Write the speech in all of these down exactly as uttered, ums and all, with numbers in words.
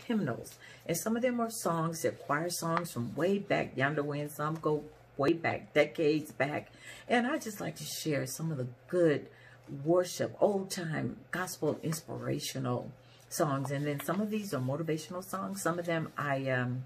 hymnals. And some of them are songs, they're choir songs from way back yonder when. Some go way back, decades back. And I just like to share some of the good worship, old time gospel inspirational songs. And then some of these are motivational songs. Some of them I um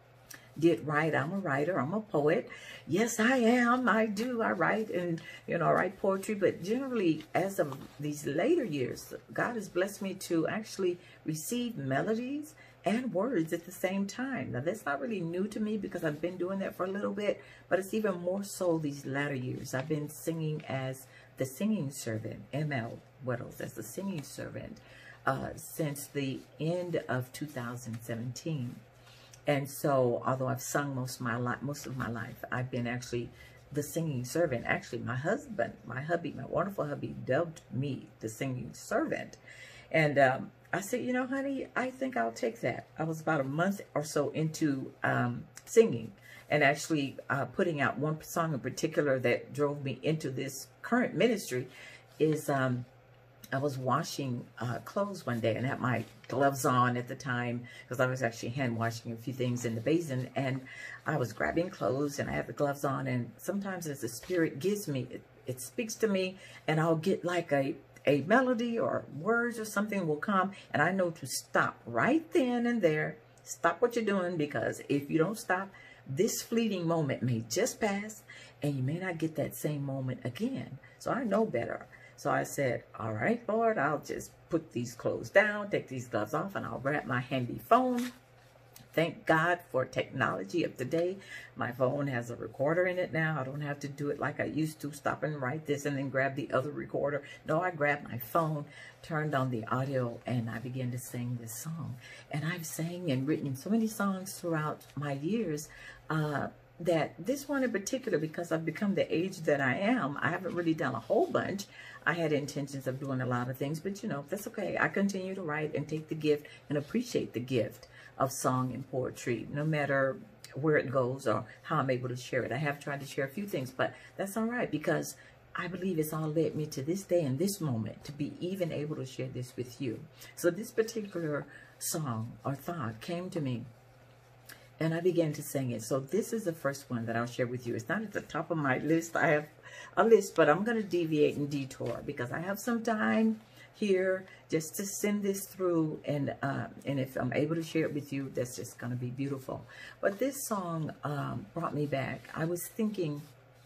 did write. I'm a writer, I'm a poet. Yes, I am. I do. I write, and you know, I write poetry, but generally as of these later years, God has blessed me to actually receive melodies and words at the same time. Now that's not really new to me because I've been doing that for a little bit, but it's even more so these latter years. I've been singing as the singing servant, M L Weddles, as the singing servant uh, since the end of two thousand seventeen. And so, although I've sung most of my life, most of my life, I've been actually the singing servant. Actually, my husband, my hubby, my wonderful hubby, dubbed me the singing servant. And um, I said, you know, honey, I think I'll take that. I was about a month or so into um, singing and actually uh, putting out one song in particular that drove me into this current ministry is um, I was washing uh, clothes one day and had my gloves on at the time because I was actually hand washing a few things in the basin, and I was grabbing clothes and I had the gloves on, and sometimes as the Spirit gives me, it, it speaks to me, and I'll get like a, a melody or words or something will come, and I know to stop right then and there. Stop what you're doing, because if you don't stop, this fleeting moment may just pass and you may not get that same moment again. So I know better. So I said, all right, Lord, I'll just put these clothes down, take these gloves off, and I'll grab my handy phone. Thank God for technology of today. My phone has a recorder in it now. I don't have to do it like I used to, stop and write this and then grab the other recorder. No, I grabbed my phone, turned on the audio, and I began to sing this song. And I've sang and written so many songs throughout my years, uh, that this one in particular, because I've become the age that I am, I haven't really done a whole bunch. I had intentions of doing a lot of things, but you know, that's okay. I continue to write and take the gift and appreciate the gift of song and poetry, no matter where it goes or how I'm able to share it. I have tried to share a few things, but that's all right, because I believe it's all led me to this day and this moment to be even able to share this with you. So this particular song or thought came to me, and I began to sing it. So this is the first one that I'll share with you. It's not at the top of my list. I have a list, but I'm going to deviate and detour because I have some time here just to send this through. And uh, and if I'm able to share it with you, that's just going to be beautiful. But this song um, brought me back. I was thinking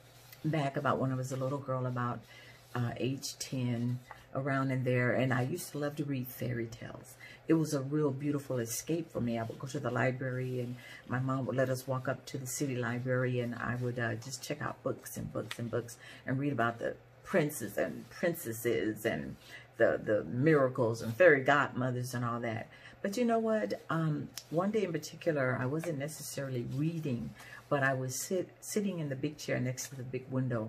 back about when I was a little girl, about uh, age ten, around in there, and I used to love to read fairy tales. It was a real beautiful escape for me. I would go to the library, and my mom would let us walk up to the city library, and I would uh, just check out books and books and books and read about the princes and princesses and the, the miracles and fairy godmothers and all that. But you know what? Um, one day in particular, I wasn't necessarily reading, but I was sit, sitting in the big chair next to the big window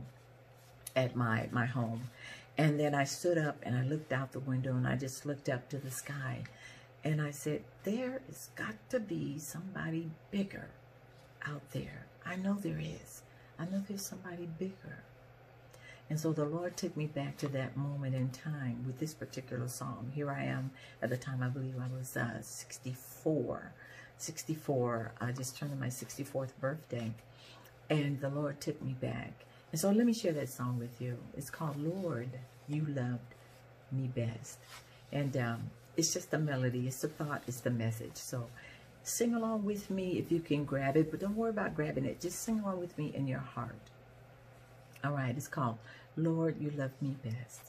at my, my home. And then I stood up and I looked out the window, and I just looked up to the sky. And I said, there has got to be somebody bigger out there. I know there is. I know there's somebody bigger. And so the Lord took me back to that moment in time with this particular song. Here I am. At the time, I believe I was uh, sixty-four. sixty-four. I just turned my sixty-fourth birthday. And the Lord took me back. And so let me share that song with you. It's called Lord, You Loved Me Best. And um, it's just a melody. It's the thought. It's the message. So sing along with me if you can grab it. But don't worry about grabbing it. Just sing along with me in your heart. All right. It's called Lord, You Loved Me Best.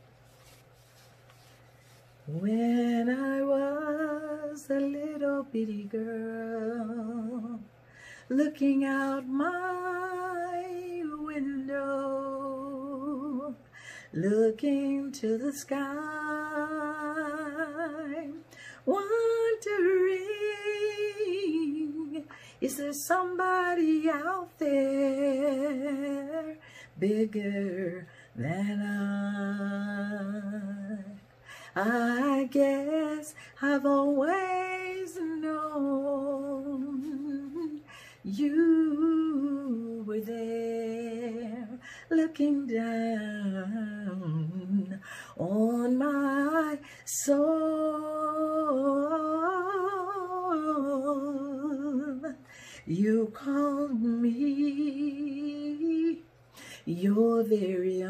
When I was a little bitty girl, looking out my window, looking to the sky, wondering, is there somebody out there bigger than I? I guess I've always known you were there, looking down on my soul. You called me your very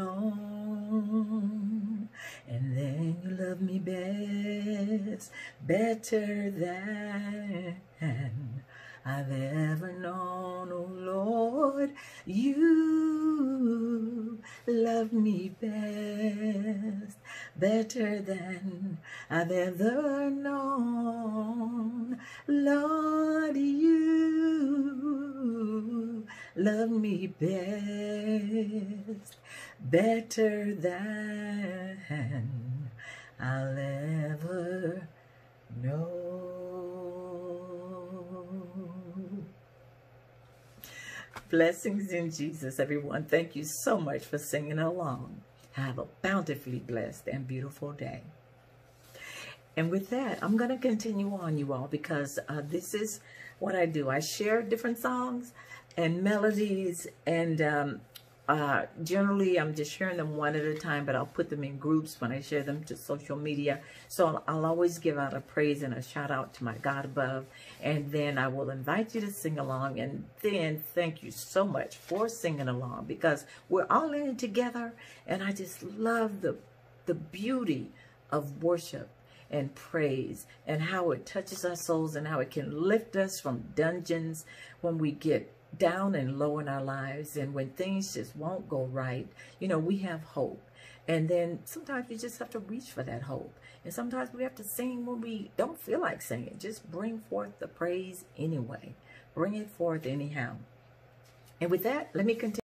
own, and then you love me best, better than I've ever known. Oh Lord, you love me best, better than I've ever known. Lord, you love me best, better than I'll ever know. Blessings in Jesus, everyone. Thank you so much for singing along. Have a bountifully blessed and beautiful day. And with that, I'm going to continue on, you all, because uh, this is what I do. I share different songs and melodies, and um, uh, generally I'm just sharing them one at a time, but I'll put them in groups when I share them to social media. So I'll, I'll always give out a praise and a shout out to my God above, and then I will invite you to sing along, and then thank you so much for singing along, because we're all in it together, and I just love the, the beauty of worship and praise, and how it touches our souls, and how it can lift us from dungeons when we get down and low in our lives, and when things just won't go right. You know, we have hope, and then sometimes you just have to reach for that hope, and sometimes we have to sing when we don't feel like singing. Just bring forth the praise anyway. Bring it forth anyhow. And with that, let me continue.